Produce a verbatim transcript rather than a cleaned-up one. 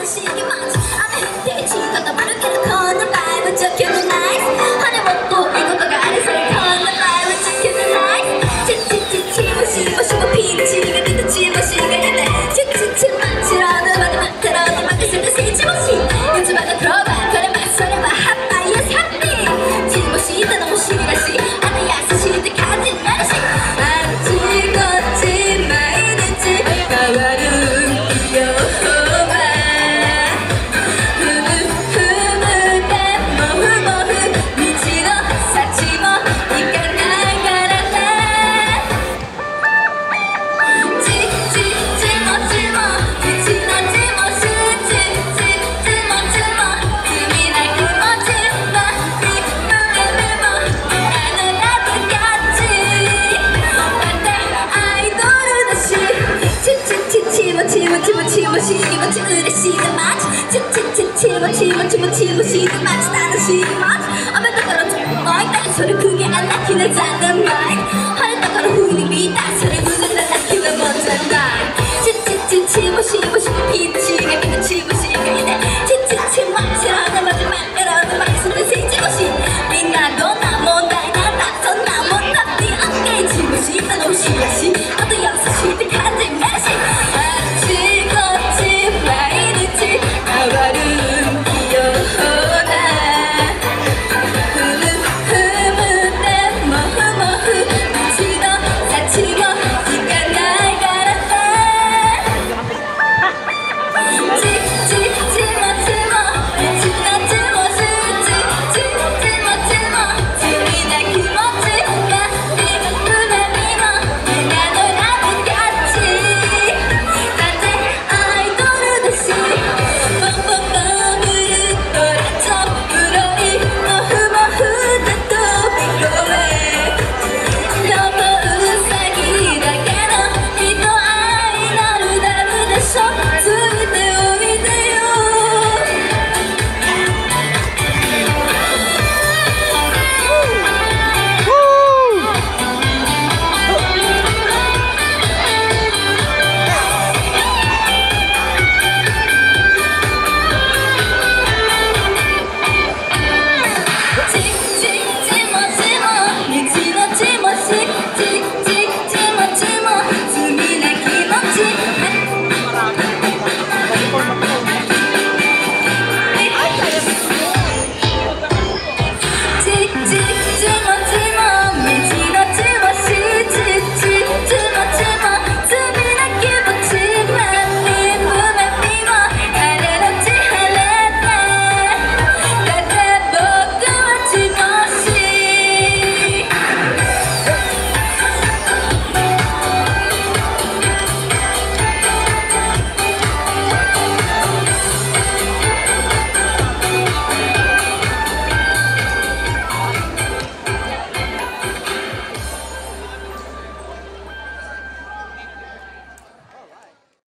しげ待ち雨降って地固まるけどこんなバイブじゃけどナイス羽もっといいことがありそうこんなバイブじゃけどナイスチッチッチッチもしもしもピンチが出たチもしが出てチッチッチッ待ちろのまで待ってろに任せてせちもしいつまでクローバーこれまそれはハッパーイエスハッピーチもしたのもしみだしあと優しいって感じになるしあっちこっち毎日変わるよもし気持ち嬉しいが待ちチッチッチッチもちもちもちもしいが待ち楽しいが待ち雨だからちょっと泣いたりそれくげあなきな残念マイ